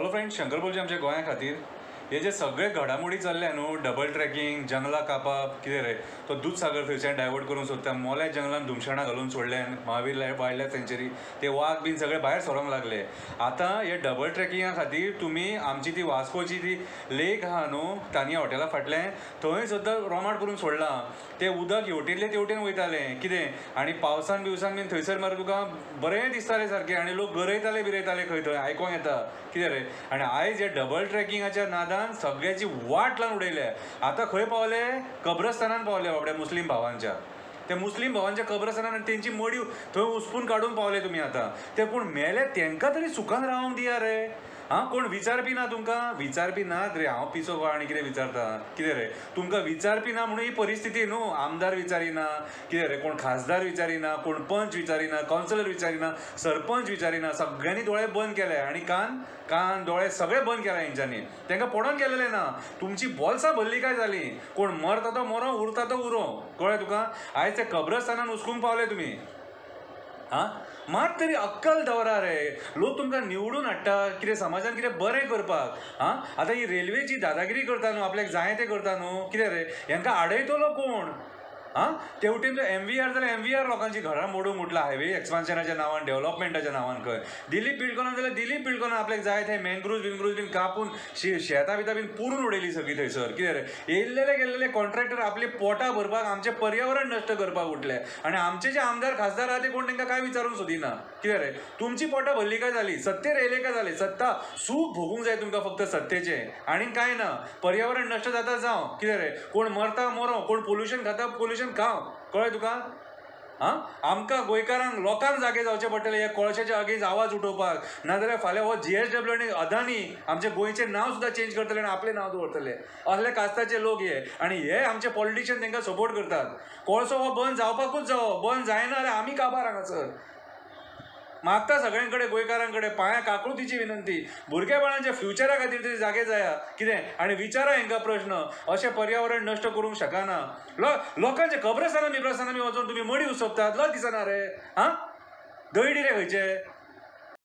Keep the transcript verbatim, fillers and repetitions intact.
Hello friends, Shankar बोलचे आमच्या गोंया खातीर हे जे सगळे घडामोडी चल्ले न्हू, डबल ट्रॅकिंग, जंगलां कापप, कितें रे तो दूधसागर थंयच्यान डायवर्ट करून सोदता, मोल्या जंगलान धुमशाणां घालून सोडले, महावीर वायल्ड लायफ सँच्युरी ते वाघ बीन सगळे भायर सरोंक लागले. आतां हे डबल ट्रॅकिंगा खातीर तुमी आमची ती वास्कोची ती लेक आहा न्हू, तानिया हॉटेला फाटलें, थंय सुद्दां रोमाट करून सोडलां. ते उदक हेवटेनले तेवटेन वयतालें कितें, आनी पावसान बिवसान बीन थंयसर मरे तुका बरें दिसतालें सारकें, आनी लोक गरयताले बिरयताले खंय थंय आयकोंक येता कितें रे. आनी आयज हे डबल ट्रॅकिंगाच्या नादान सगळ्याची वाट लावन उडयल्या. आतां खंय पावले, कब्रस्तानान पावले बाबड्या मुस्लीम भावांच्या. ते मुस्लीम भावांच्या कब्रस्तानान तेंची मडी थंय उसपून काडून पावले तुमी. आतां ते कोण मेले तेंकां तरी सुखान रावंक दिया रे. हां, कोण विचारपी ना तुमकां? विचारपी नात रे. हांव पिसो गो आनी कितें विचारता कितें रे. तुमकां विचारपी ना म्हणून ही परिस्थिती न्हू. आमदार विचारिना कितें रे, कोण खासदार विचारिना, कोण पंच विचारिना, कावन्सिलर विचारिना, सरपंच विचारिना. सगळ्यांनी दोळे बंद केले आनी कान कान दोळे सगळे बंद केले हेंच्यांनी. तांकां पडोवन गेलेले ना. तुमची बोल्सां भरली काय जाली. कोण मरता तो मरो, उरता तो उरो. कळ्ळें तुका? आयज ते कब्रस्तानान हुस्कूंक पावले तुमी. हां, मात तरी अक्कल दवरा रे. लोक तुमकां निवडून हाडटा कितें समाजान कितें बरें करपाक. हां, आतां ही रेल्वेची दादागिरी करता न्हू, आपल्याक जाय तें करता न्हू, कितें रे हेंकां आडयतलो कोण? हां, तेवटेन तो एम व्ही आर जाल्यार एम व्ही आर लोकांची घरां मोडूंक उठला हायवे एक्सपान्शनाच्या नांवान, डेव्हलपमेंटाच्या नांवान. खंय दिलीप पिळकोना जाल्यार दिलीप पिळकोना आपल्याक जाय थंय मॅनग्रुव्ज बिनग्रुव्ज बीन कापून शे शेतां बितां बीन पुरून उडयली सगळी थंयसर. कितें रे, येयल्लेले गेल्लेले कॉन्ट्रॅक्टर आपली पोटां भरपाक आमचें पर्यावरण नश्ट करपाक उठले. आनी आमचे जे आमदार खासदार आहा ते कोण तांकां कांय विचारूंक सोदिना. कितें रे, तुमची पोटां भरली काय जाली, सत्तेर येयले काय जाले. सत्ता सूख भोगूंक जाय तुमकां फक्त सत्तेचें, आनीक कांय ना. पर्यावरण नश्ट जाता जावं, कितें रे, कोण मरता मरो, कोण पोल्युशन खाता पोल्युशन खाव. कळ्ळें तुका? हां, आमकां गोंयकारांक लोकांक जागे जावचे पडटले हे कोळशाच्या अगेन्स्ट आवाज उठोवपाक. नाजाल्यार फाल्यां हो जी एस डब्ल्यू आनी अदानी आमचे गोंयचें नांव सुद्दां चेंज करतले आनी आपलें नांव दवरतले. असले कास्ताचे लोक हे, आनी हे आमचे पॉलिटिशियन तांकां सपोर्ट करतात. कोळसो हो बंद जावपाकूच जावो. बंद जायना जाल्यार आमी काबार हांगासर. मागता सगळ्यां कडेन गोंयकारां कडेन पांयां काकुळतीची विनंती. भुरग्या बाळांच्या फ्युचरा खातीर तरी जागे जाया कितें, आनी विचारा हांकां प्रश्न. अशें पर्यावरण नश्ट करूंक शकना. लो लोकांचे कब्रस्ताना बिब्रस्ताना बी वचून तुमी मडी उसोपतात. लज दिसना रे? हां, दयडी रे खंयचे.